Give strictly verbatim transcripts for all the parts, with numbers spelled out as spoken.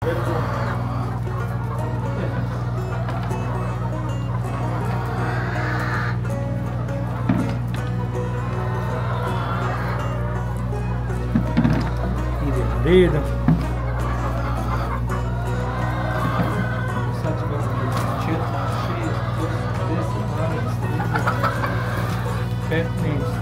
Idemo redom. Sad ćemo četiri, šest, osam, deset, dvanaest, trinaest, petnaest,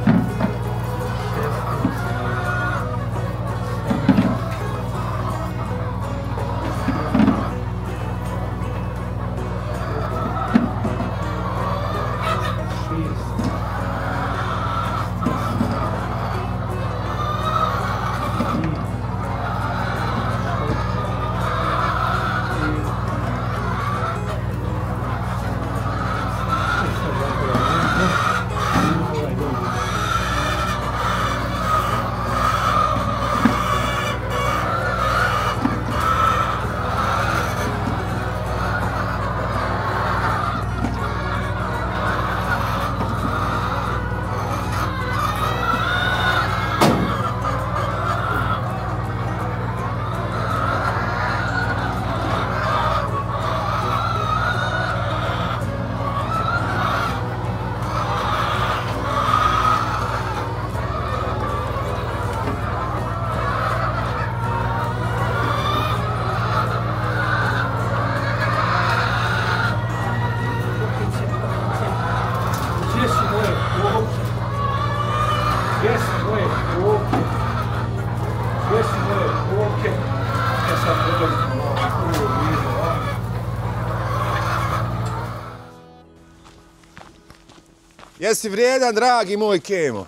Jesi vrijedan, dragi moj Kemo?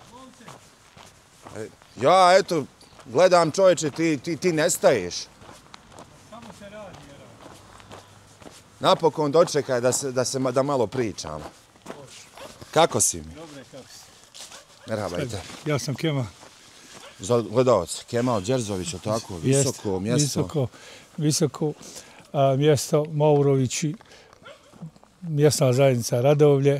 Ja, eto, gledam čovječe, ti, ti, ti nestaješ. Samo se radi, jer... Napokon dočekaj da, se, da, se, da malo pričamo. Kako si mi? Dobre, kako si? Merhaba i te. Ja sam Kema. Gledavac, Kemal Đerzović, o tako, visoko Jest, mjesto. Visoko, visoko a, mjesto Maurović i mjesna zajednica Radovlje.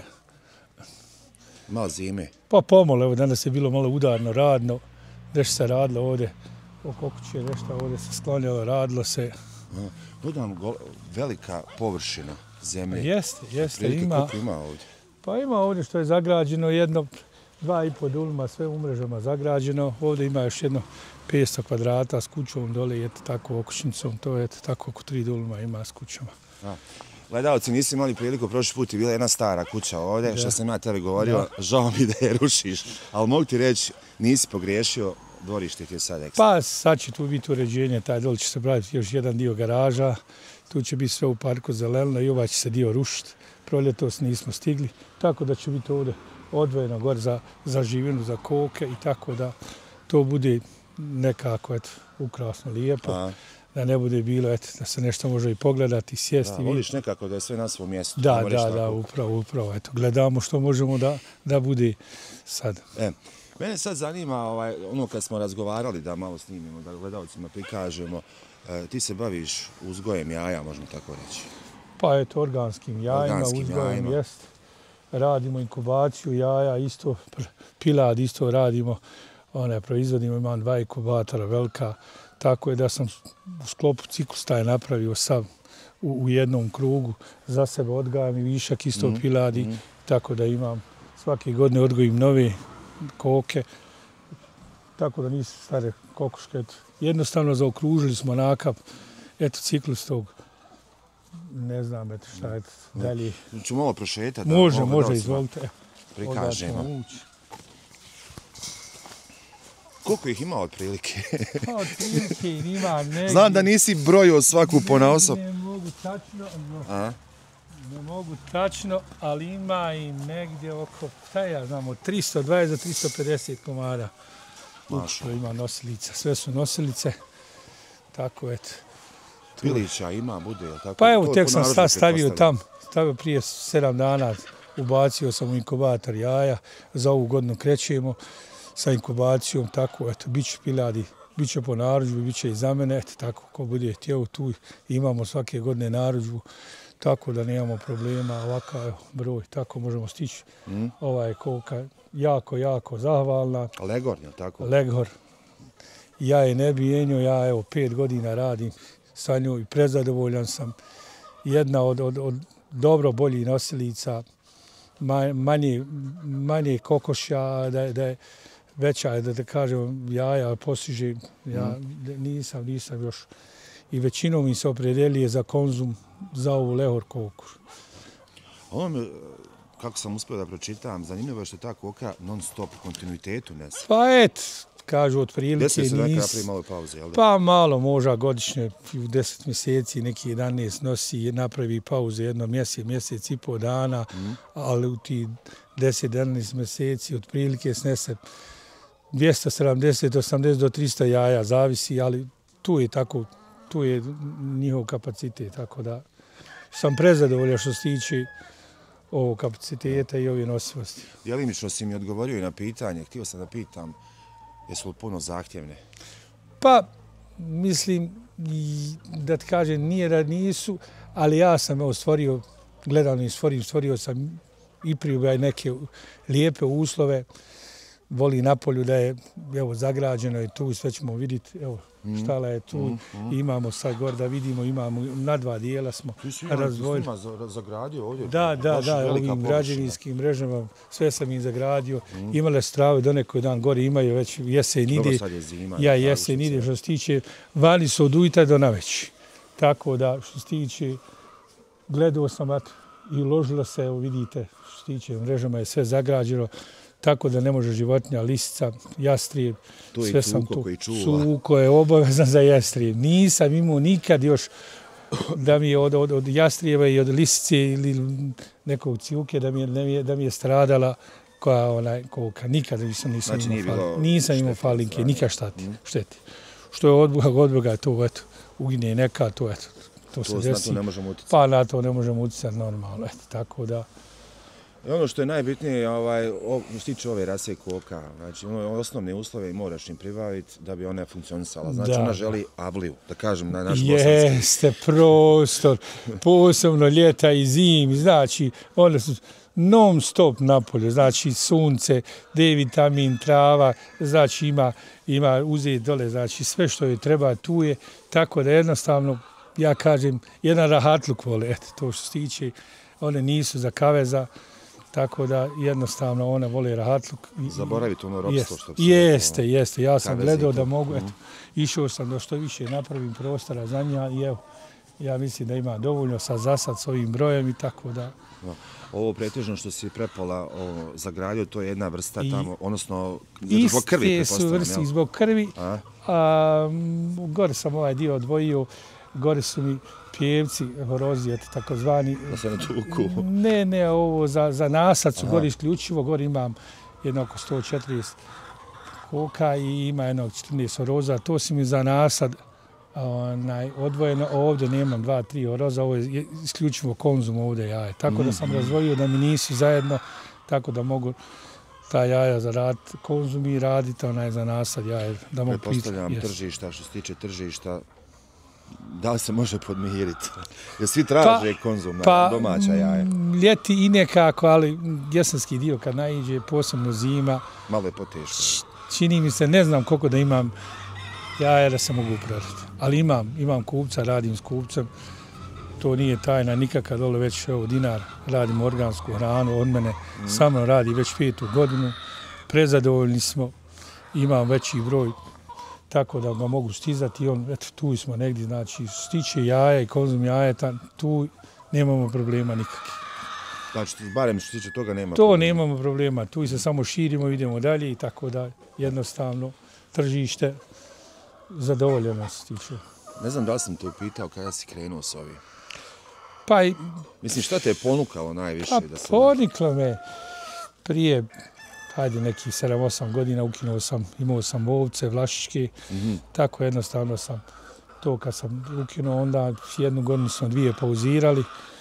Malo zime. Pa pomalo, evo danas je bilo malo udarno, radno. Nešto se radilo ovdje, oko kuće nešto ovdje se sklanjalo, radilo se. Gledam velika površina zemlje. Jeste, jeste, Prilike, ima. koliko ima ovdje? Pa ima ovdje što je zagrađeno jedno, dva i po dulma, sve u mrežama zagrađeno. Ovdje ima još jedno petsto kvadrata s kućom dole, eto tako okućnicom, to je eto tako oko tri dulma ima s kućama. A. Gledalci, nisi imali priliku, prošli put je bila jedna stara kuća ovdje, da. Što sam ja tebi govorio, da. Žao mi da je rušiš, ali mogu ti reći, nisi pogriješio, dvorište ti je sad ekstra. Pa sad će tu biti uređenje, taj dole će se praviti još jedan dio garaža, tu će biti sve u parku zeleno i ovaj će se dio rušiti. Proljetos nismo stigli, tako da će biti ovdje odvojeno gore za, za živinu, za koke i tako da to bude nekako eto, ukrasno, lijepo. A. Da ne bude bilo, eto, da se nešto može i pogledati, sjesti. Da, voliš nekako da je sve na svom mjestu. Da, da, da, upravo, upravo. Eto, gledamo što možemo da, da bude sad. E, mene sad zanima, ovaj, ono kad smo razgovarali da malo snimimo, da gledalcima prikažemo, e, ti se baviš uzgojem jaja, možemo tako reći. Pa eto, organskim jajima, organskim uzgojem jajima. Jest. Radimo inkubaciju jaja, isto, pilad isto radimo, one, proizvodimo, imam dva inkubatora velika, tako je da sam u sklopu ciklus taj napravio sav u, u jednom krugu, za sebe odgajam i višak isto mm, piladi, mm. tako da imam svake godine odgojim nove koke, tako da nisu stare kokoške. Jednostavno zaokružili smo nakap, eto ciklus tog, ne znam eto šta je dalje. Ću malo prošetati. Može, može, izvolite. Prikažemo. Koliko ih ima otprilike? Pa otprilike ima negdje. Znam da nisi brojio svaku ponaosob. Ne mogu tačno, no, ne mogu tačno, ali ima i negdje oko, šta ja znam, od tristo dvadeset do tristo pedeset komada. Ukupno ima nosilica, sve su nosilice, tako eto. Pilića ima, bude, jel tako? Pa evo, tek sam sad stavio tam, stavio prije sedam dana, ubacio sam u inkubator jaja, za ovu godinu krećemo sa inkubacijom, tako, eto, bit će piladi, bit će po narudžbi, bit će i za mene, eto, tako, ko bude htio tu, imamo svake godine narudžbu, tako da nemamo problema, ovakav broj, tako možemo stići. Mm. Ova je koka jako, jako zahvalna. Legor, je tako? Legor. Ja je ne bijenio, ja evo pet godina radim sa njoj, prezadovoljan sam. Jedna od, od, od dobro boljih nosilica, manje, manje kokošja, da, da je veća, da, da kažem, jaja postiže, ja nisam, nisam još. I većinom mi se opredelije za konzum za ovu lehor koku. Ovo mi, kako sam uspio da pročitam, zanimljivo je što je ta koka non stop u kontinuitetu nese. Pa et, kažu otprilike nis... Desi se neka napravi malo pauze, jel da? Pa malo, možda godišnje, u deset mjeseci, neki jedanaest nosi, napravi pauze jedno mjesec, mjesec i pol dana, mm. ali u ti deset jedanaest mjeseci otprilike snese dvjesto sedamdeset osamdeset do tristo jaja, zavisi, ali tu je tako, tu je njihov kapacitet, tako da sam prezadovoljan što se tiče ovog kapaciteta i ove nosivosti. Djelimično si mi odgovorio i na pitanje, htio sam da pitam, jesu li puno zahtjevne? Pa, mislim, da ti kažem, nije da nisu, ali ja sam evo stvorio, gledano i stvorim, stvorio sam i prije neke lijepe uslove, voli napolju da je evo zagrađeno je tu, sve ćemo vidjeti, evo štala je tu, mm, mm. imamo sad gore da vidimo, imamo na dva dijela smo razvojili. Ti si ima zagradio ovdje? Da, da, da, ovim građevinskim mrežama, sve sam im zagradio. Mm. Imale strave do nekoj dan gore, imaju već jesen ide. Dobro, sad je zima. Ja jesen ide, što se tiče, vani su od ujutra do naveći. Tako da, što se tiče, gledao sam i uložilo se, evo vidite, što se tiče mrežama je sve zagrađeno. Tako da ne može životinja, lisica, jastrijeb, sve sam tu. Suko je obavezan za jastrijeb. Nisam imao nikad još da mi je od, od, od jastrijeba i od lisice ili nekog cijuke da mi je, da mi je, da mi je stradala koja onaj koka. Nikad nisam, nisam znači, imao falinke. Nisam imao falinke, nikad štati, šteti. Što je od Boga, od Boga to, eto, ugine neka, to, eto, to, to se desi. Na to ne možemo utjecati. Pa na to ne možemo utjecati normalno, eto, tako da. I ono što je najbitnije, ovaj, što se tiče ove rase koka, znači ono osnovne uslove i moraš im pribaviti da bi ona funkcionisala. Znači da. Ona želi avliju, da kažem na naš bosanski. Jeste, prostor, posebno ljeta i zimi, znači one su non stop napolje, znači sunce, D vitamin, trava, znači ima, ima uzeti dole, znači sve što joj treba tu je, tako da jednostavno, ja kažem, jedan rahatluk vole, eto, to što se tiče, one nisu za kaveza, tako da jednostavno one vole rahatluk. Zaboravite ono ropstvo što se... Jeste, ono, jeste. Ja sam gledao da mogu, eto, išao sam da što više napravim prostora za nja i evo, ja mislim da ima dovoljno sad za sad s ovim brojem i tako da... No. Ovo pretežno što si prepola zagradio, to je jedna vrsta I, tamo, odnosno zbog krvi, iste su vrsti zbog krvi, a? A, gore sam ovaj dio odvojio, gore su mi pjevci, horozije, takozvani. Da se ne tuku. Ne, ne, ovo za, za nasad su gore isključivo. Gore imam jedno oko sto četrdeset koka i ima jedno četrnaest horoza. To su mi za nasad onaj, odvojeno. Ovdje nemam dva, tri horoza. Ovo je isključivo konzum ovdje jaje. Tako da sam razvojio da mi nisu zajedno, tako da mogu ta jaja za rad, konzum i raditi onaj za nasad jaje. Da mogu pretpostavljam yes. tržišta, što se tiče tržišta, da li se može podmiriti? Jer svi traže pa, konzum na pa, domaća jaja. Ljeti i nekako, ali jesenski dio kad naiđe, posebno zima. Malo je poteško. Čini mi se, ne znam koliko da imam jaja da se mogu prodati. Ali imam, imam kupca, radim s kupcem. To nije tajna nikakva, dole već evo, dinar, radim organsku hranu od mene. Mm. Samo radi već petu godinu. Prezadovoljni smo, imam veći broj. Tako da ga mogu stizati i on, eto, tu smo negdje, znači, stiče jaja i konzum jajeta, tu nemamo problema nikakvih. Znači, barem što tiče toga nema to problema? To nemamo problema, tu se samo širimo, idemo dalje i tako da jednostavno tržište zadovoljeno se tiče. Ne znam da li sam te upitao kada si krenuo s ovim. Pa i... Mislim, šta te je ponukalo najviše? Pa da sam... poniklo me prije... Hajde, nekih sedam osam godina ukinuo sam, imao sam ovce, vlašičke, mm-hmm. tako jednostavno sam to kad sam ukinuo, onda jednu godinu smo dvije pauzirali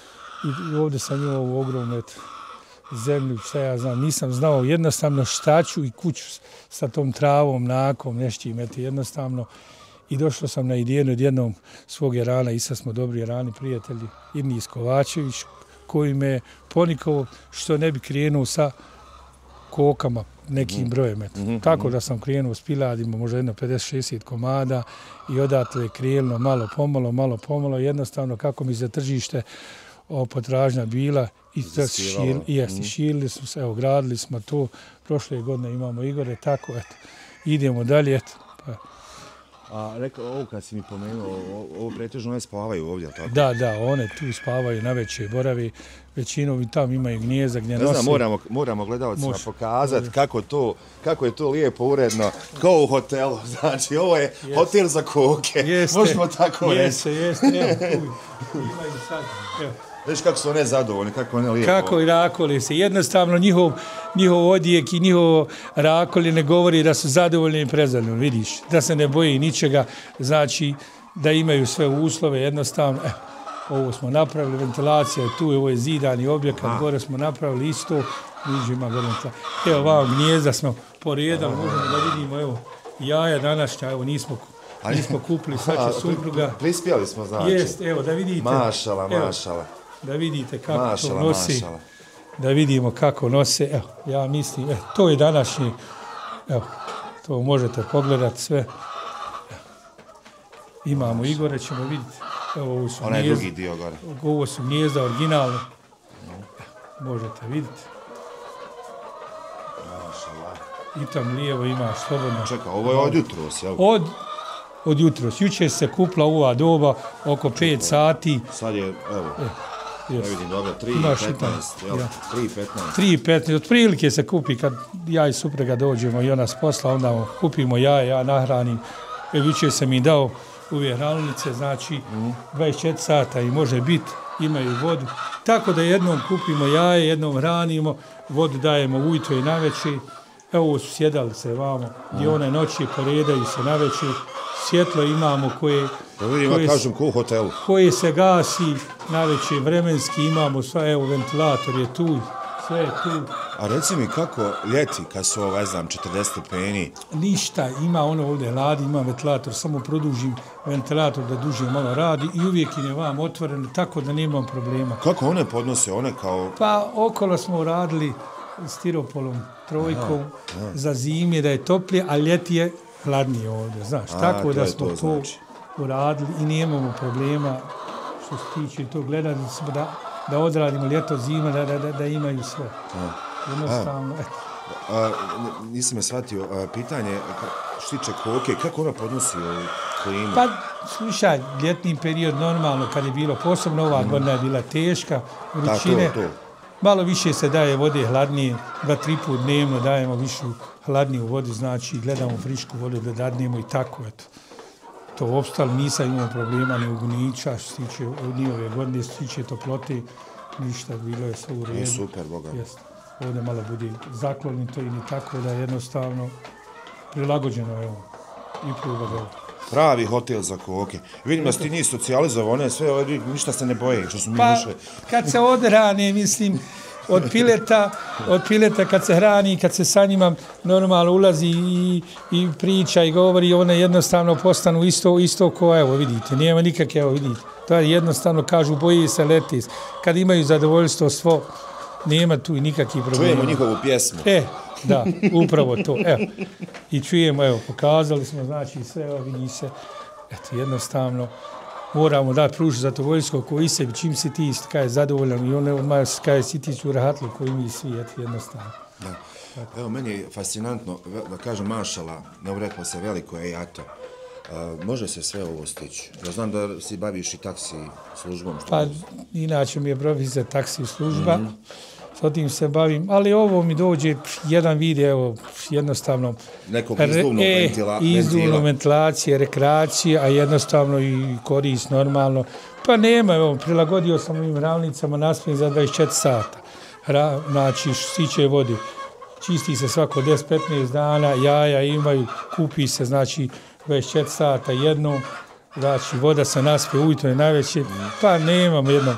i ovdje sam imao ovu ogromnu zemlju, šta ja znam, nisam znao jednostavno šta ću i kuću sa tom travom, nakom, nešto imeti jednostavno i došao sam na ideju od jednom svog jerana, i sad smo dobri jerani prijatelji, Irnis Kovačević, koji me ponikao što ne bi krenuo sa kokama nekim brojem. Mm-hmm. Tako da sam krenuo s piladima, možda jedno pedeset šezdeset komada i odatle je krenulo malo pomalo, malo pomalo, jednostavno kako mi za tržište o, potražnja bila i šil, jest, mm. šilili smo se, evo, gradili smo to, prošle godine imamo Igore, tako, eto, idemo dalje, eto. Pa. A rekao, ovo kad si mi pomenuo, ovo pretežno one spavaju ovdje, tako? Da, da, one tu spavaju, na veće boravi, većinom i tamo imaju gnijezda gdje nose. Ne znam, moramo, moramo gledalcima Moš, pokazati kako, to, kako je to lijepo, uredno, kao u hotelu, znači ovo je jeste. Hotel za koke, jeste. Možemo tako reći. Jeste, jeste, evo, tu imaju sad, evo. Viš kako su one zadovoljni, kako one lijepo. Kako i rakoli se. Jednostavno njihov, njihov odijek i njihov rakoli ne govori da su zadovoljni i prezadovoljni, vidiš. Da se ne boji ničega, znači da imaju sve uslove, jednostavno. Evo, ovo smo napravili, ventilacija je tu, ovo je zidani objekat, gore smo napravili isto, niđe ima ventilacija. Evo vam gnijezda smo poredali, možemo da vidimo, evo, jaja današnja, evo nismo nismo kupili, sad će supruga. Prispjeli smo, znači. Jest, evo, da vidite. Mašala, mašala. Evo, da vidite kako mašala, to nosi, mašala. Da vidimo kako nose, evo, ja mislim, evo, to je današnji, evo, to možete pogledati sve. Evo. Imamo Igore, ćemo vidjeti, evo, ovo su onaj drugi dio gore. Ovo su gnijezda originalne, možete vidjeti. Mašala. I tam lijevo imaš slobodno. Čekaj, ovo je od jutros, jel? Od od jutros. Juče se kupla u ova doba oko pet sati. Sad je, evo, ne vidim dobro, tri i petnaest, jel? tri i petnaest. tri i petnaest, otprilike se kupi kad ja i suprega dođemo i ona s posla, onda kupimo jaje, ja nahranim. Juče sam mi dao ove hranilice, znači dvadeset četiri sata i može biti, imaju vodu. Tako da jednom kupimo jaje, jednom hranimo, vodu dajemo ujutro i navečer. Evo ovo su sjedalice vamo, gdje one noći poredaju se navečer. Svjetlo imamo koje, da vidim, koje, kažem, ko u hotelu. koje se gasi navečer vremenski, imamo sve, evo ventilator je tu, sve je tu. A reci mi kako ljeti kad su, ovaj, znam, četrdeset stepeni? Ništa, ima ono ovdje hladi, ima ventilator, samo produžim ventilator da duže malo radi i uvijek im je vam otvoreno, tako da nemam problema. Kako one podnose, one kao... Pa okolo smo uradili stiropolom trojkom aha, aha. za zime da je toplije, a ljeti je hladnije ovdje, znaš, a, tako da smo to, to znači. uradili i nemamo problema što se tiče to gledati da, da odradimo ljeto, zima, da, da, da imaju sve. A. Jednostavno, eto. A, nisam me shvatio, a, pitanje što tiče koke, kako ona podnosi klimu? Pa, slušaj, ljetni period normalno, kad je bilo posebno, ova mm. godina je bila teška, vrućine. Da, to, to. Malo više se daje vode hladnije, dva, tri put dnevno dajemo višu hladniju vodu, znači gledamo frišku vodu da dadnemo i tako, eto. To opstalo, nisam imao problema ni ugniča, što se tiče ni ove godine, što se tiče toplote, ništa, bilo je sve u redu. Je super, Boga. Jest. Ovdje malo bude zaklonito i ni tako da jednostavno prilagođeno, evo, i pruga dole. Pravi hotel za koke. Vidim da ti nisi socijalizovao, one sve ovdje, ništa se ne boje, što su mi pa, ušle. Kad se odrane, mislim, od pileta, od pileta kad se hrani, kad se sa njima normalno ulazi i, i priča i govori, one jednostavno postanu isto, isto ko, evo vidite, nema nikakve, evo vidite. To je jednostavno, kažu, boji se leti. Kad imaju zadovoljstvo svo, nema tu i nikakvih problema. Čujemo njihovu pjesmu. E, da, upravo to, evo. I čujemo, evo, pokazali smo, znači, sve, evo, vidi se, eto, jednostavno, moramo dati pružiti zadovoljstvo koji sebi, čim si ti kaj zadovoljan i on odmah kaj si ti su rahatli koji mi svi, eto, jednostavno. Da. Evo, meni je fascinantno, da kažem, mašala, ne urekla se veliko je jato. A, može se sve ovo stići? Ja znam da si baviš i taksi službom. Što pa, inače mi je profesija taksi služba. Mm-hmm. S tim se bavim, ali ovo mi dođe jedan video, jednostavno... Nekog izduvnog e, ventila, izduvnog ventilacije, rekreacije, a jednostavno i korist normalno. Pa nema, evo, prilagodio sam ovim ravnicama naspim za dvadeset četiri sata. Ra, znači, stiče vodi. Čisti se svako deset do petnaest dana, jaja imaju, kupi se, znači, dvadeset četiri sata jednom. Znači, voda se naspe ujutro i najveće, pa nemamo jedno...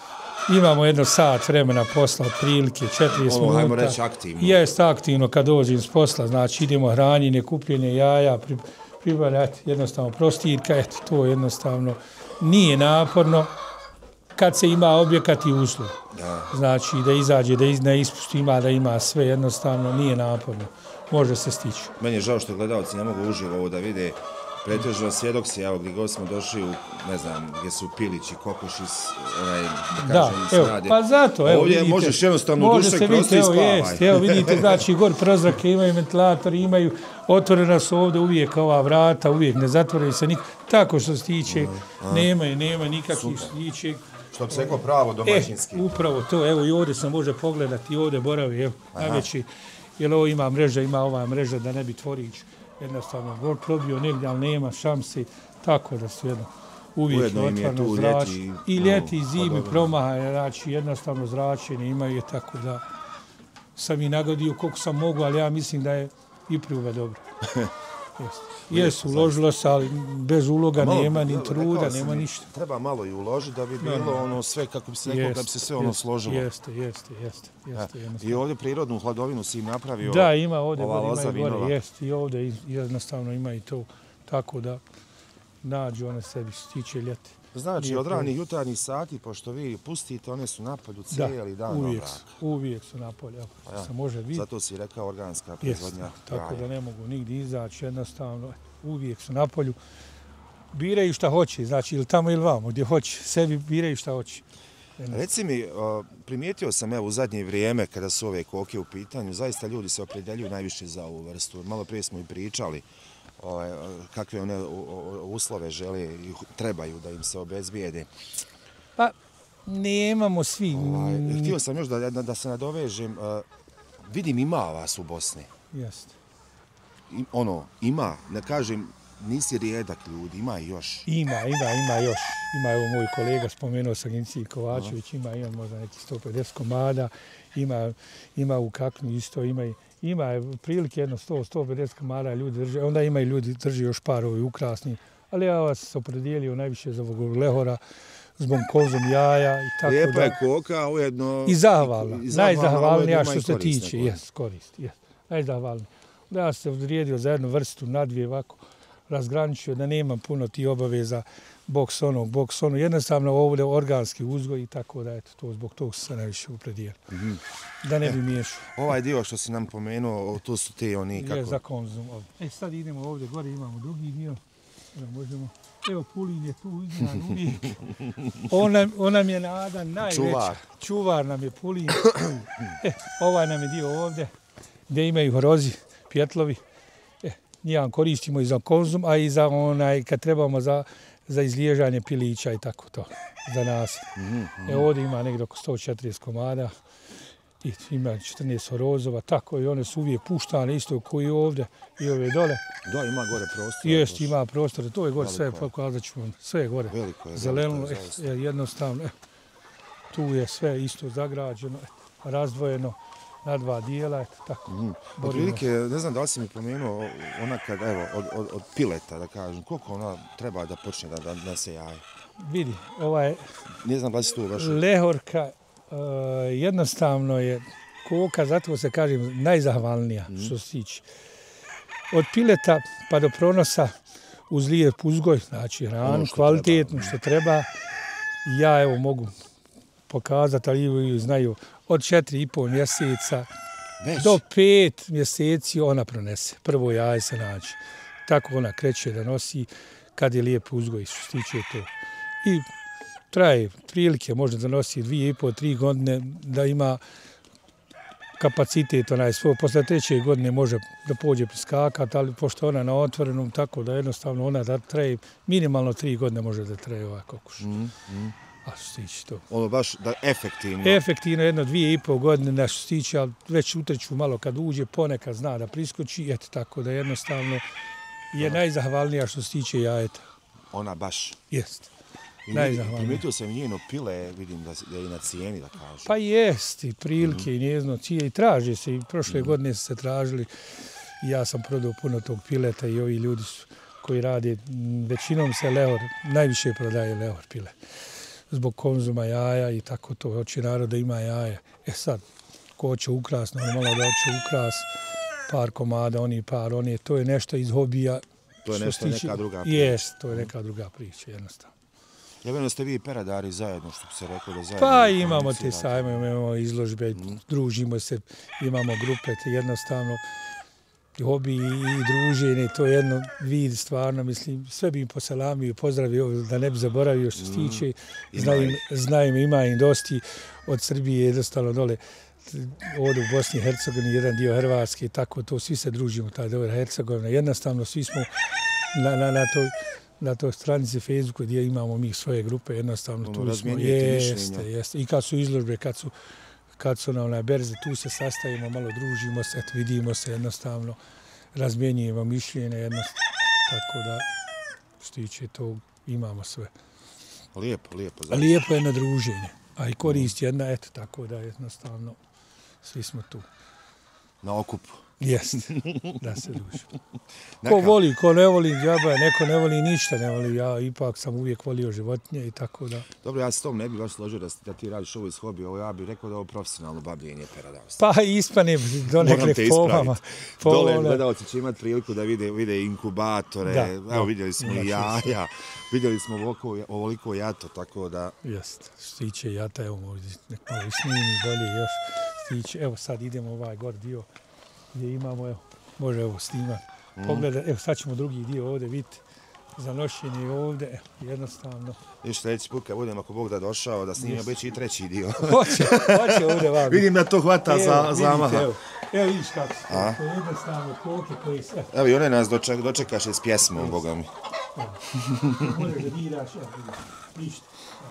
Imamo jedno sat vremena posla, otprilike, četrdeset minuta. Hajmo reći aktivno. Jeste aktivno kad dođem s posla, znači idemo hranjenje, kupljenje jaja, pri, pribavljati jednostavno prostirka, eto, to jednostavno nije naporno, kad se ima objekat i uslov. Znači da izađe, da iz, ne ispusti, ima da ima sve, jednostavno nije naporno. Može se stići. Meni je žao što gledalci ne mogu uživo ovo da vide. Pretežno svjedok se, evo gdje god smo došli u, ne znam, gdje su Pilići, Kokoši, onaj, da kažem, da, evo, snade. Pa zato, evo, ovdje vidite. Možeš jednostavno duše kroz i spavaj. Evo, vidite, znači, gor prozrake imaju ventilatori, imaju, otvorena su ovdje uvijek ova vrata, uvijek ne zatvoraju se nikak. Tako što se tiče, nema, nema nikakvih stiče. Što bi se rekao pravo domaćinski. E, upravo to, evo i ovdje se može pogledati, i ovdje boravi, evo, najveći, jer ovo ima mreža, ima ova mreža da ne bi Tvorić jednostavno gol probio negdje, ali nema šansi, tako da su jedno uvijek otvoreno zračenje. I ljeti i zimi promaha, znači jednostavno zračenje imaju je, tako da sam i nagodio koliko sam mogu, ali ja mislim da je i pruga dobra. Jesu, uložilo se, ali bez uloga nema ni truda, nema ništa. Treba malo i uložiti da bi bilo ono sve, kako bi se rekao, da bi se sve ono složilo. Jeste, jeste, jeste. I ovdje prirodnu hladovinu si im napravio. Da, ima ovdje, ima gore, jeste. I ovdje jednostavno ima i to, tako da nađu one sebi stiče ljeti. Znači, od ranih jutarnjih sati, pošto vi pustite, one su napolju cijeli dan uvijek, uvijek su napolju, ako se može vidjeti. Zato si rekao organska proizvodnja. Tako da ne mogu nigdje izaći, jednostavno, uvijek su napolju. Biraju šta hoće, znači ili tamo ili vamo, gdje hoće, sebi biraju šta hoće. Reci mi, primijetio sam evo u zadnje vrijeme kada su ove koke u pitanju, zaista ljudi se opredjeljuju najviše za ovu vrstu. Malo prije smo i pričali kakve one uslove žele i trebaju da im se obezbijede. Pa, nemamo svi. Htio sam još da se nadovežem. Vidim ima vas u Bosni. Jeste. Ono, ima, ne kažem, nisi rijedak ljudi, ima i još. Ima, ima, ima još. Ima, evo moj kolega, spomenuo sam Ginci Kovačević, ima, ima možda neki sto pedeset komada, ima, ima u Kaknu isto, ima i Ima prilike jedno sto do sto pedeset komada ljudi drže, onda ima i ljudi drži još par ovi ukrasni, ali ja vas se opredijelio najviše za ovog lehora, zbog konzum jaja i tako da. Lijepa je koka, ujedno... I zahvalna, najzahvalnija što se tiče, jes, koristi, jes, najzahvalnija. Da ja se odrijedio za jednu vrstu, na dvije ovako, razgraničio da nemam puno ti obaveza, boks onog, boks onog, jednostavno ovdje organski uzgoj i tako da, eto, to zbog toga se najviše upredijelio. Mm-hmm. Da ne bi miješao. Ovaj dio što si nam pomenuo, to su te oni kako... Je za konzum. E, sad idemo ovdje, gore imamo drugi dio. Evo, možemo... Evo, Pulin je tu izgledan uvijek. On nam, on nam je nadan najveći. Čuvar. Čuvar nam je Pulin. E, ovaj nam je dio ovdje, gdje imaju horozi, pjetlovi. E, njijan koristimo i za konzum, a i za onaj, kad trebamo za... za izliježanje pilića i tako to, za nas. Mm-hmm. E, ovdje ima negdje oko sto četrdeset komada i ima četrnaest horozova, tako i one su uvijek puštane, isto koji ovdje i ove dole. Da, ima gore prostor. Jest, ima prostor, to je gore sve, pokazat ću vam, sve je gore. Veliko je, zeleno, veliko je, jednostavno, e, tu je sve isto zagrađeno, razdvojeno na dva dijela, eto, tako. Mm. Od prilike, ne znam da li si mi pomenuo, ona kad, evo, od, od, od pileta, da kažem, koliko ona treba da počne da, da, da se jaje? Vidi, ovaj... Ne znam da li si tu baš... Lehorka, uh, jednostavno je koka, zato se kažem, najzahvalnija, mm. što se tiče. Od pileta pa do pronosa uz lijep uzgoj, znači hranu, što kvalitetnu, treba. Što treba, ja evo mogu pokazati, ali znaju, od četiri i pol mjeseca Već. do pet mjeseci ona pronese. Prvo jaje se nađe. Tako ona kreće da nosi kad je lijep uzgoj, što se tiče to. I traje prilike, može da nosi dvije i pol, tri godine, da ima kapacitet onaj svoj. Posle treće godine može da pođe priskakati, ali pošto ona na otvorenom, tako da jednostavno ona da traje, minimalno tri godine može da traje ovaj kokuš. Mm, mm. A što se tiče to? Ono baš da efektivno? Efektivno, jedno dvije i pol godine na što se tiče, ali već utreću malo kad uđe, ponekad zna da priskoči, eto tako da jednostavno je najzahvalnija što se tiče jajeta. Ona baš? Jest. Primijetio sam njeno pile, vidim da je i na cijeni, da kažu. Pa jest, i prilike, mm-hmm. i njezno cije, i traže se, i prošle mm-hmm. godine su se tražili. Ja sam prodao puno tog pileta i ovi ljudi su, koji rade, većinom se lehor, najviše prodaje lehor pile. Zbog konzuma jaja i tako to, hoće narod da ima jaja. E sad, ko hoće ukras, normalno da hoće ukras, par komada, oni par, oni, to je nešto iz hobija. To je nešto stiče, neka druga priča. Jest, to je neka druga priča, jednostavno. Ja vjerujem da ste vi i peradari zajedno, što bi se rekao da zajedno... Pa imamo te sajme, imamo izložbe, družimo se, imamo grupe, te jednostavno hobi i druženje, to je jedno vid stvarno, mislim, sve bi im poselamio, pozdravio, da ne bi zaboravio što se tiče, znajem, ima im dosti od Srbije, jednostavno dole, ovdje u Bosni i Hercegovini, jedan dio Hrvatske i tako to, svi se družimo, taj dobro Hercegovina, jednostavno svi smo na, na, na toj na toj stranici Facebooku gdje imamo mi svoje grupe, jednostavno tu smo, jeste, jeste, i kad su izložbe, kad su kad su na onaj berzi, tu se sastavimo, malo družimo se, vidimo se jednostavno, razmjenjujemo mišljenje jednostavno, tako da što tiče to imamo sve. Lijepo, lijepo. Znači. Lijepo je na druženje, a i korist jedna, eto, tako da jednostavno svi smo tu. Na okupu. Jeste, da se druži. Ko voli, ko ne voli, džaba, neko ne voli ništa, ne voli, ja ipak sam uvijek volio životinje i tako da. Dobro, ja s tom ne bih baš složio da, da ti radiš ovo iz hobi, ovo ja bih rekao da ovo profesionalno bavljenje peradarstva. Pa ispane do nekle pomama. Dole gledalci će imati priliku da vide, vide inkubatore, da, evo da, vidjeli smo i jaja, vidjeli smo ovoliko, ovoliko jato, tako da... Jeste, što tiče jata, evo ovdje nek malo isnimi, bolje još stiče, evo sad idemo ovaj gor dio gdje imamo, evo, može ovo snimati. Mm. Pogledaj, evo sad ćemo drugi dio ovdje vidjeti za nošenje ovdje, evo, jednostavno. Viš sljedeći put kad budem, ako Bog da došao, da snimio već i treći dio. Hoće, hoće ovdje vam. Vidim da to hvata evo, za zamaha. Evo, evo vidiš kako se, to je jednostavno koke koji se... Evo i one nas doček, dočekaše s pjesmom, yes. Boga mi. Možeš da diraš, evo, ništa.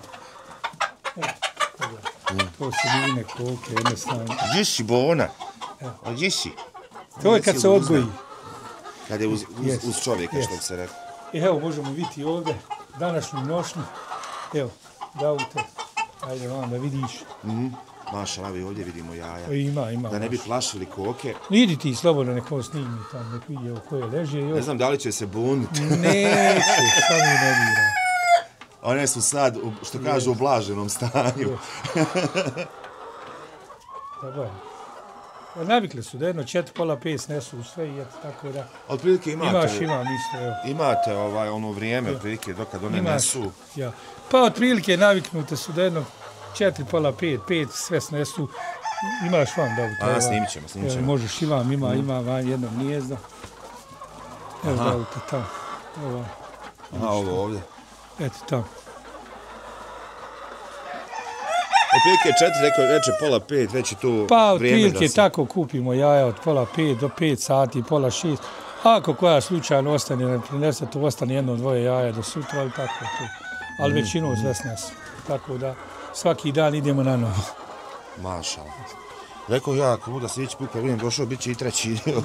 Evo, to su divne koke, jednostavno. Gdje bona? A gdje si? To je kad se odgoji. Kad je uz, uz, uz čovjeka, yes. Što bi se rekao. Evo, možemo vidjeti ovdje današnju nošnju. Evo, Davute, ajde vam da vidiš. Mm-hmm. Maša, lavi, ovdje vidimo jaja. Ima, ima. Da ne bi plašili koke. Idi ti slobodno, neko snimi tamo, nek vidi evo koje leže. Ne znam da li će se buniti. Neće, sami ne dira. One su sad, što kažu, u blaženom stanju. Tako je. Navikli su da jedno četiri, pola, pet snesu u sve i tako da... Otprilike imate... Imaš, imam isto, evo. Imate ovaj, ono vrijeme, otprilike, dokad one imaš, nesu... Ja. Pa otprilike naviknute su da jedno četiri, pola, pet, pet, sve snesu. Imaš vam da u to. A, snimit ćemo, snimit ćemo. Možeš i vam, ima, mm. ima vam jedno gnijezdo. Evo da u to tamo. Ovo, Aha, ovo ovdje. Eto tamo. Otprilike četiri, rekao, reče pola pet, već je tu pa, vrijeme da se... Pa otprilike tako kupimo jaja od pola pet do pet sati, pola šest. Ako koja slučajno ostane, ne prinese, to ostane jedno, dvoje jaja do sutra, ali tako je to. Ali mm. većinom sve snesu. Tako da svaki dan idemo na novo. Maša. Rekao ja, ako budu da sljedeći put kad budem došao, bit će i treći dio.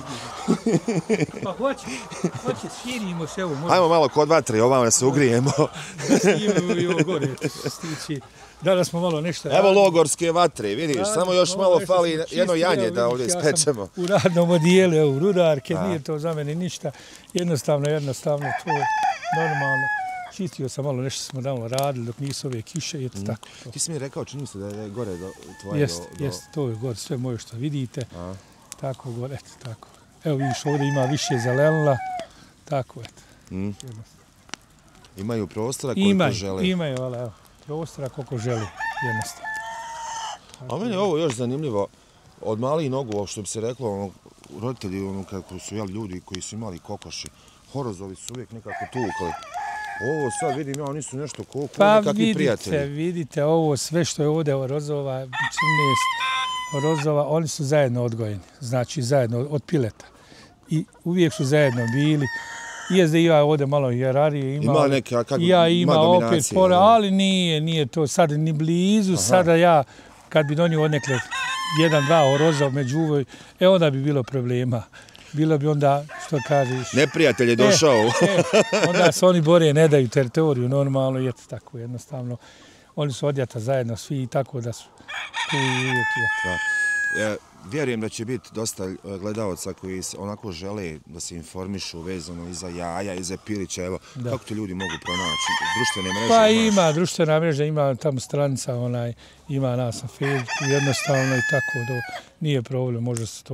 Pa hoće, hoće, sjedimo se evo. Ajmo malo kod vatre, ovamo da se ugrijemo. Da snimimo i ovo gore, stići. Danas smo malo nešto... Evo radili. Logorske vatre, vidiš, da, samo još malo fali jedno janje da ovdje ispečemo. Ja u radnom odijelu, evo, rudarke, a. Nije to za mene ništa. Jednostavno, jednostavno, to je normalno. Čistio sam malo, nešto smo davno radili dok nisu ove kiše i mm. tako. To. Ti si mi rekao, čini se da je gore do tvoje... Jest, do, jest, to je gore, sve moje što vidite. A. Tako gore, eto, tako. Evo vidiš, ovdje ima više zelenila, tako, eto. Mm. Imaju prostora koliko imaju, žele. Imaju, ali evo, prostora koliko želi, jednostavno. A meni je ovo još zanimljivo, od malih nogu, što bi se reklo, ono, roditelji, ono, kako su jeli ljudi koji su imali kokoši, horozovi su uvijek nekako tukali. Ovo sad vidim ja, oni su nešto ko, ko pa nekakvi prijatelji. Pa vidite, vidite, ovo sve što je ovdje horozova, črnaest horozova, oni su zajedno odgojeni, znači zajedno od pileta. I uvijek su zajedno bili. Jezda i ja ovdje malo hijerarije ima, ima neka, kako, ja ima, ima opet pora, ali nije, nije to sad ni blizu. Aha. Sada ja, kad bi donio odnekle jedan, dva horoza među uvoj, e onda bi bilo problema. Bilo bi onda, što kažeš... Neprijatelj je došao. E, e, onda se oni bore, ne daju teritoriju normalno, je tako jednostavno. Oni su odjata zajedno svi i tako da su tu uvijek jeti. Ja, vjerujem da će biti dosta gledalaca koji onako žele da se informišu vezano i za jaja i za pilića. Evo, da. Kako to ljudi mogu pronaći? Društvene mreže pa imaš? Ima društvena mreža, ima tamo stranica, onaj, ima nas na Facebooku, jednostavno i tako da nije problem, može se to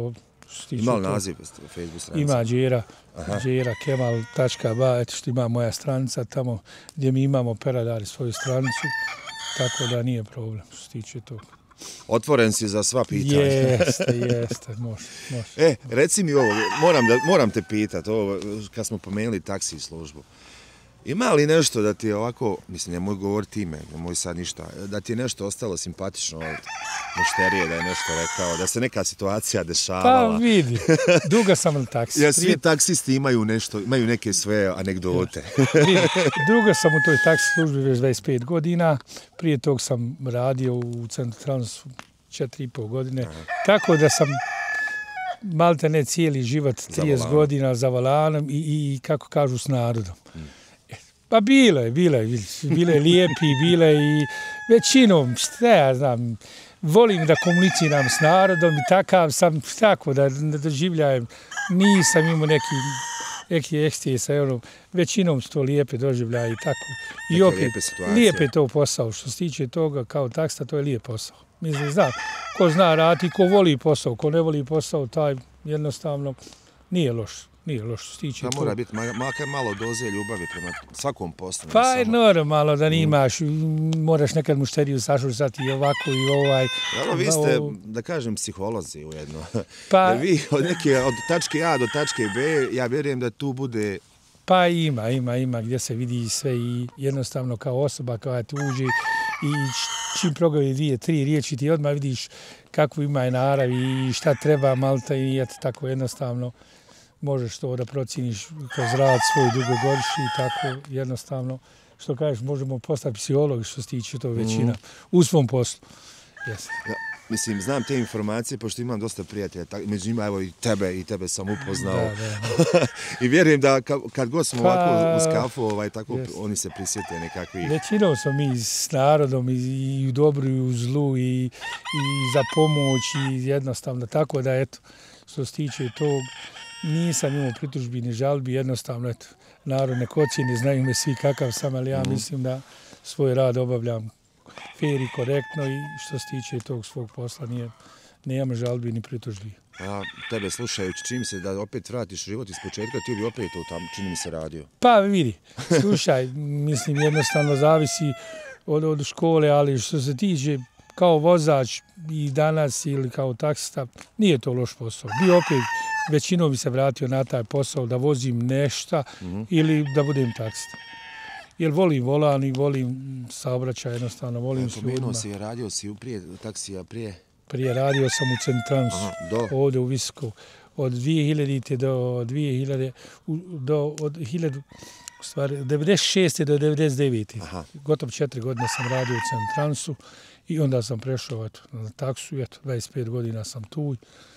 Ima li naziv Facebook stranica? Ima Đera, đera kemal tačka ba, eto što ima moja stranica tamo gdje mi imamo peradari svoju stranicu, tako da nije problem što se tiče toga. Otvoren si za sva pitanja. Jeste, jeste, može, može. E, reci mi ovo, moram, da, moram te pitati, ovo, kad smo pomenuli taksi službu. Ima li nešto da ti je ovako, mislim, nemoj govoriti ime, nemoj sad ništa, da ti je nešto ostalo simpatično od mušterije, da je nešto rekao, da se neka situacija dešavala? Pa vidi, dugo sam na taksi. Ja, svi Prije... taksisti imaju nešto, imaju neke svoje anegdote. Vidi, dugo sam u toj taksi službi već dvadeset pet godina, prije tog sam radio u centru Transu četiri i pol godine, Aha. tako da sam malte ne cijeli život, trideset godina za volanom i, i, kako kažu, s narodom. Hmm. Pa bilo je, bilo je, bilo je lijepi, bilo je i većinom, šta ja znam, volim da komuniciram s narodom i takav sam, tako da, da doživljajem, nisam imao neki, neki ekstesa, ono, većinom su to lijepe doživljaje i tako. I neke opet, lijepe situacije. Lijep je to posao, što se tiče toga kao taksta, to je lijep posao. Mislim, znam, ko zna raditi, ko voli posao, ko ne voli posao, taj jednostavno nije loš. Nije loš što se tiče to. Mora biti makar malo doze ljubavi prema svakom poslu. Pa je normalno da nimaš, moraš nekad mušteriju sašušati i ovako i ovaj. Evo, vi ste, da kažem, psiholozi ujedno. Pa vi od neke, od tačke A do tačke B, ja vjerujem da tu bude... Pa ima, ima, ima, gdje se vidi sve i jednostavno kao osoba koja te uđe i čim progovori dvije, tri riječi ti odmah vidiš kakvu ima je narav i šta treba malta i eto tako jednostavno. Možeš to da prociniš kroz rad svoj dugogodišnji i tako jednostavno, što kažeš, možemo postati psihologi što se tiče to većina, mm. u svom poslu. Yes. Ja, mislim, znam te informacije, pošto imam dosta prijatelja, među njima, evo i tebe, i tebe sam upoznao. Da, da, da. I vjerujem da kad god smo pa, ovako uz kafu, ovaj, tako, yes. oni se prisjete nekakvih... Većinom smo mi s narodom i, i u dobru i u zlu i, i za pomoć i jednostavno, tako da eto, što se tiče tog, nisam imao pritužbi ni žalbi, jednostavno, eto, narod nek ocijeni, znaju me svi kakav sam, ali ja mm. mislim da svoj rad obavljam fair i korektno i što se tiče tog svog posla, nije, nemam žalbi ni pritužbi. A tebe slušajući, čim se da opet vratiš život iz početka, ti bi opet to tam, čini mi se, radio? Pa vidi, slušaj, mislim, jednostavno zavisi od, od škole, ali što se tiče kao vozač i danas ili kao taksista, nije to loš posao. Bi opet većinom bi se vratio na taj posao da vozim nešto mm-hmm. ili da budem taksista. Jer volim volan i volim saobraćaj, jednostavno volim s ljudima. Pomenuo si, radio si prije taksija, prije? Prije radio sam u Centransu, ovdje u Visoko. Od dvije hiljadite do dvije hiljade, do od hiljadu, u stvari, devedeset šeste do devedeset devete. Aha. Gotovo četiri godine sam radio u Centransu i onda sam prešao eto, na taksu, eto, dvadeset pet godina sam tu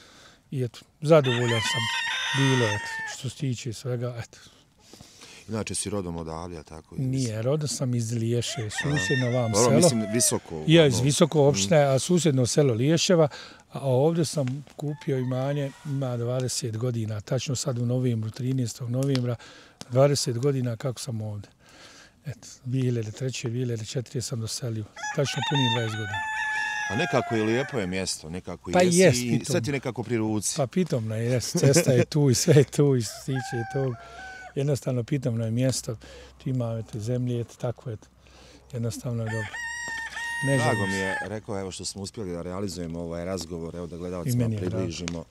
i eto, zadovoljan sam bilo, eto, što se tiče svega, eto. Inače si rodom od Avlija, tako? Nije, rodom sam iz Liješe, susjedno vam Dobro, selo. Mislim, Visoko. Ja, iz Visoko opštine, a susjedno selo Liješeva, a ovdje sam kupio imanje, ima dvadeset godina, tačno sad u novembru, trinaestog novembra, dvadeset godina kako sam ovdje. Eto, dvije hiljade treće, dvije hiljade četvrte sam doselio, tačno puni dvadeset godina. A nekako je lijepo je mjesto, nekako pa jesi jest, i sve ti nekako pri ruci. Pa pitomno je, jes, cesta je tu i sve je tu i što se tiče tog. Jednostavno pitomno je mjesto, tu ima eto, zemlje, eto, tako je, jednostavno je dobro. Ne Drago mi je, rekao, evo što smo uspjeli da realizujemo ovaj razgovor, evo da gledalcima približimo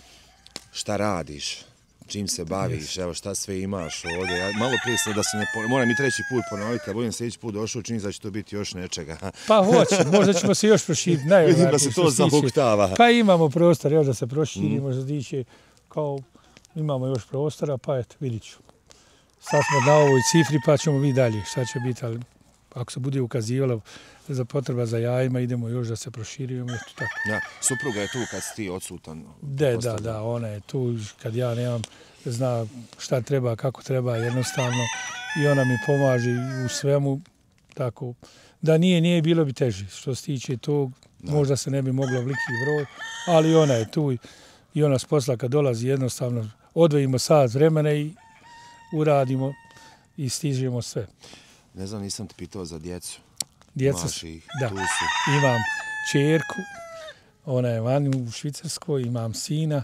šta radiš, čim se baviš, yes. Evo šta sve imaš ovdje. Ja malo prije sam da se ne ponovim, moram i treći put ponoviti, kad budem sljedeći put došao, čini da će to biti još nečega. Pa hoće, možda ćemo se još proširiti. Vidim da se to zahuktava. Pa imamo prostor, evo da se proširimo, mm. za diće, kao imamo još prostora, pa eto, vidit ću. Sad smo na ovoj cifri, pa ćemo vidjeti dalje šta će biti, ali ako se bude ukazivalo za potreba za jajima, idemo još da se proširujemo, eto tako. Ja, supruga je tu kad si ti odsutan? De, da, da, ona je tu kad ja nemam, zna šta treba, kako treba, jednostavno, i ona mi pomaže u svemu, tako, da nije, nije bilo bi teže, što se tiče tog, da. Možda se ne bi moglo vliki broj, ali ona je tu i ona s posla kad dolazi, jednostavno, odvojimo sat vremena i uradimo i stižemo sve. Ne znam, nisam te pitao za djecu. Djeca, da, imam čerku, ona je vani u Švicarskoj, imam sina,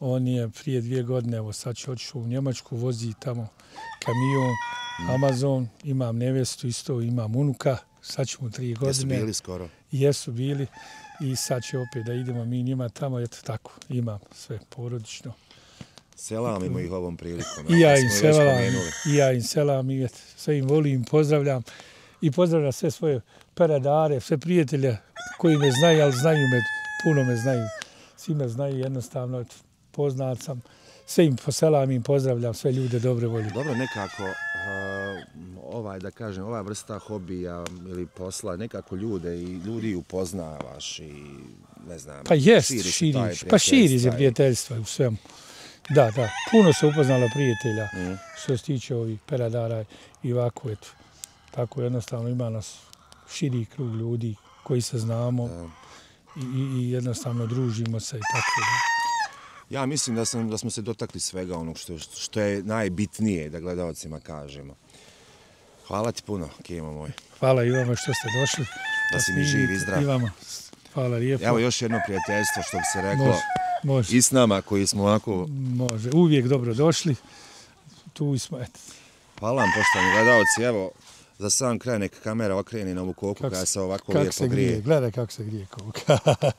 On je prije dvije godine, evo sad će otišao u Njemačku, vozi tamo kamion, Amazon, imam nevestu isto, imam unuka, sad ćemo tri godine. Jesu bili skoro? Jesu bili i sad će opet da idemo mi njima tamo, eto tako, imam sve porodično. Selamimo ih ovom prilikom. I ja im selam, i ja im selam, i sve im volim, pozdravljam i pozdravljam sve svoje peradare, sve prijatelje koji me znaju, ali znaju me, puno me znaju. Svi me znaju, jednostavno, poznat sam. Sve im poselam, im pozdravljam, sve ljude dobre volje. Dobro, nekako, uh, ovaj, da kažem, ova vrsta hobija ili posla, nekako ljude i ljudi upoznavaš i, ne znam, pa jest, širiš, širiš, pa širi se prijateljstva u svemu. Da, da, puno se upoznalo prijatelja mm. što se tiče ovih peradara i ovako, eto. Tako jednostavno ima nas širi krug ljudi koji se znamo da. I, i jednostavno družimo se i tako da. Ja mislim da, sam, da smo se dotakli svega onog što, što je najbitnije da gledalcima kažemo. Hvala ti puno, Kemo moj. Hvala i vama što ste došli. Da si mi živ i zdrav. I vama. Hvala lijepo. Evo još jedno prijateljstvo što bi se reklo. Može, može. I s nama koji smo ovako... Može, uvijek dobro došli. Tu smo, eto. Hvala vam, poštovani gledalci. Evo, za sam kraj neka kamera okreni na ovu koku koja se ovako lijepo se grije. Gledaj kako se grije koka.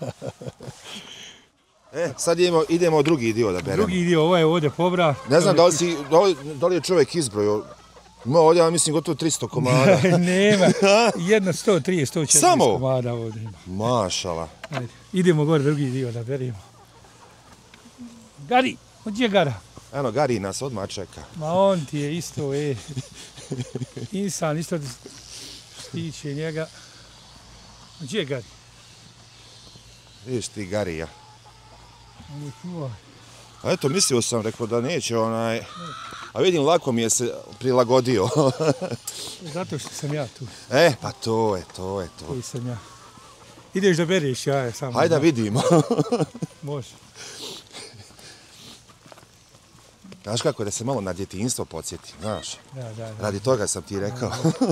E, sad idemo, idemo drugi dio da beremo. Drugi dio, ovo je ovdje povrat. Ne znam da li, si, da li, da li je čovjek izbrojio. Ima ovdje, ja mislim, gotovo tristo komada. Nema, jedno sto trideset, sto četrdeset Samo? komada ovdje ima. Mašala. Ajde, idemo gore drugi dio da beremo. Gari, gdje Gara? Eno, Gari nas odmah čeka. Ma on ti je isto, e. Insan isto stiče njega. Gdje je Gari? Vidiš ti Garija. A eto, mislio sam, rekao da neće onaj... A vidim, lako mi je se prilagodio. Zato što sam ja tu. E, pa to je, to je, to. Koji sam ja. Ideš da bereš jaje samo. Hajde da vidimo. Može. Znaš kako, da se malo na djetinjstvo podsjeti, znaš? Da, da, da. Radi toga sam ti rekao.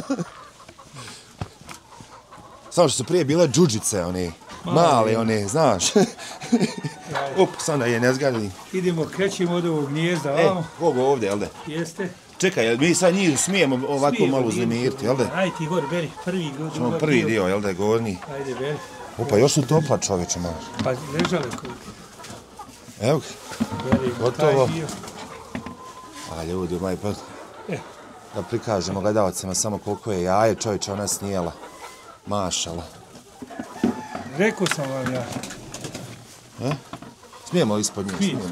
Samo što su prije bile džuđice, oni, male, oni, znaš. Up, sam da je ne zgadi. Idemo, krećemo od ovog gnijezda, e, vamo. Ovo ovdje, jel de? Jeste. Čekaj, jel mi sad njih smijemo ovako smijemo, malo uznemiriti, jel de? Ajde ti gori, beri, prvi god. Čemo prvi dio, jel de, gornji? Ajde, beri. Opa, još su topla čovječe, malo. Pa ležale koliko. Evo ga. Beri, gotovo. A ljudi, maj, pa... E. Da prikažemo gledalcima samo koliko je jaje čovječe ona snijela. Mašala. Rekao sam vam ja. E? Smijemo ispod njih? Smijemo.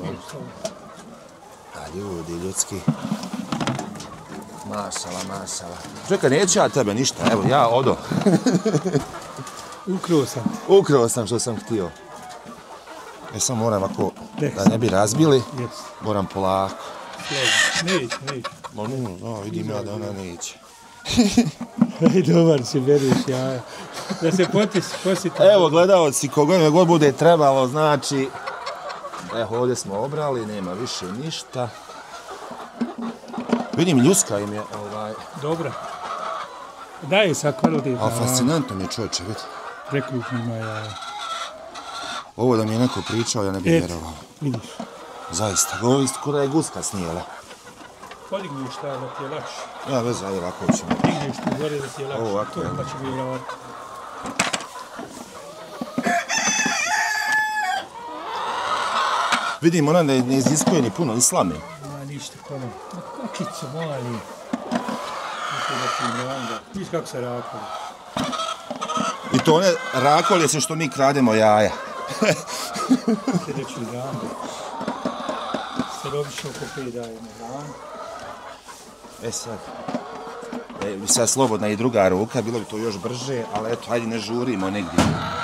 A ljudi, ljudski. Mašala, mašala. Čekaj, neću ja tebe ništa, evo, ja odo. Ukrao sam. Ukrao sam što sam htio. E, samo moram ako, da ne bi razbili, moram polako. Neće, neće. Ma no, no, vidim ja da ona neće. Aj, dobar si, beriš jaja. Da se potisi, posjeti. Evo, gledalci, koga me god bude trebalo, znači... Evo, ovdje smo obrali, nema više ništa. Vidim, ljuska im je, ovaj... Dobra. Daj sad kvalitet. A fascinantno mi je čovječe, vidi. Prekrupnima jaja. Ovo da mi je neko pričao, ja ne bih vjerovao. Vidiš. Zaista, ovo isto kod da je guska snijela. Podigniš šta da ti je lakše. Ja, vez, ajde, ovako ćemo. Digneš tu gore da ti je lakše. Ovo ovako, to, pa ćemo i vratiti. Vidim, ona ne, ne iziskuje ni puno islame. Ma ništa, kome. Ma kokicu mali. Mislim da ti ne onda. Viš kako se rakoli. I to one rakolje se što mi krademo jaja. Sljedeću danu. Sad obično oko pet dajemo dan. E sad. E, sad slobodna i druga ruka, bilo bi to još brže, ali eto, hajde ne žurimo negdje.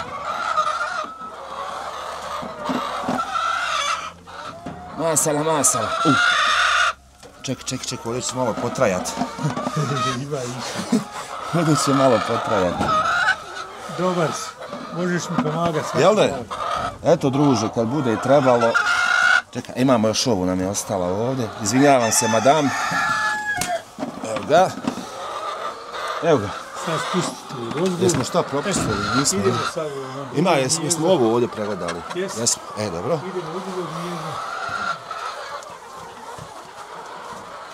Masala, masala. Uh. Ček, ček, ček, ovdje će malo potrajati. Ima išta. Ovdje će malo potrajati. Dobar si. Možeš mi pomagati. Jel da? Eto, druže, kad bude trebalo... Čekaj, imamo još ovu nam je ostala ovdje. Izvinjavam se, madam. Evo ga. Evo ga. Sad spustiti rozgovor. Jesmo šta propustili? Nismo. Idemo sad. Ima, jesmo, jesmo ovo ovdje pregledali. Jesmo. Jesmo. E, dobro. Idemo u drugog gnijezda.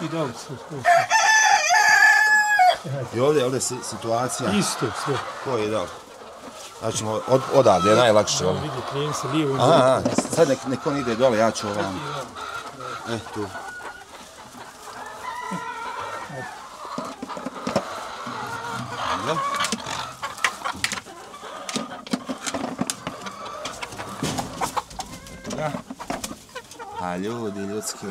I da li su sve. I ovdje, ovdje je situacija. Isto sve. Ko je dao? Znači, od, odavde je najlakše. Ovo vidi, kreni se lijevo. Aha, sad nek, nek on ide dole, ja ću ovam. E, tu. Dobro. Da. A ljudi, ljudski.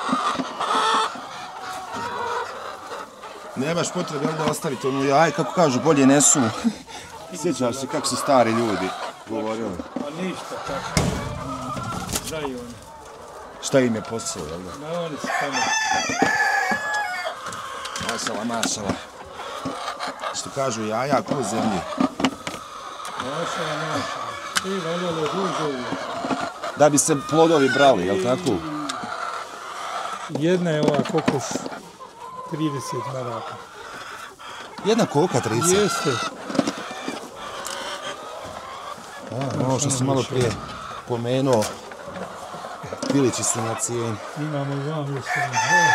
Nemaš potrebe onda ostaviti onu jaj, kako kažu, bolje nesu. Sjećaš se kako su stari ljudi govorili. Pa ništa tako. Znaju oni. Šta im je posao, jel da? Na oni su tamo. Mašala, mašala. Što kažu jaja, ko zemlji. Mašala, mašala. I valjalo dužo. Da bi se plodovi brali, jel tako? Jedna je ova kokoš trideset maraka. Jedna koka trideset? Jeste. Ono što sam malo prije pomenuo, pilići su na cijeni. Imamo i vam još sam.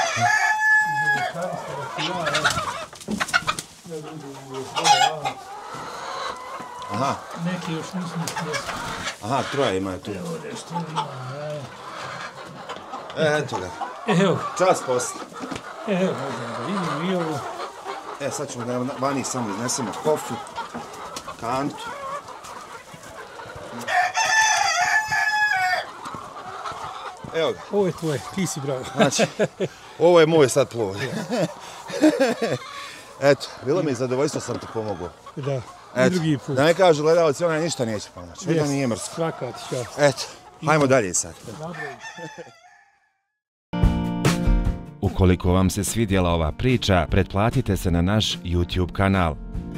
Aha. Neki još nismo smjesti. Aha, troje imaju tu. Evo nešto ima. E, eto ga. Evo. Čas posle. Evo, možemo da vidimo i ovo. E, sad ćemo da vani samo iznesemo kofu, kantu. Evo ga. Ovo je tvoje, ti si bravo. Znači, ovo je moj sad plov. Eto, bilo mi je zadovoljstvo sam ti pomogao. Da, Eto, i drugi put. Da ne kažu gledalci, ona ništa neće pomoći. Vidim nije mrsko. Svaka ti čast. Eto, hajmo dalje sad. Ukoliko vam se svidjela ova priča, pretplatite se na naš YouTube kanal.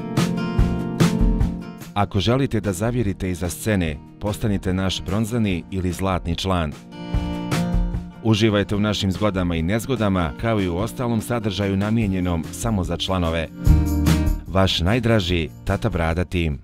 Ako želite da zavirite iza scene, postanite naš bronzani ili zlatni član. Uživajte u našim zgodama i nezgodama, kao i u ostalom sadržaju namijenjenom samo za članove. Vaš najdraži Tata Brada tim.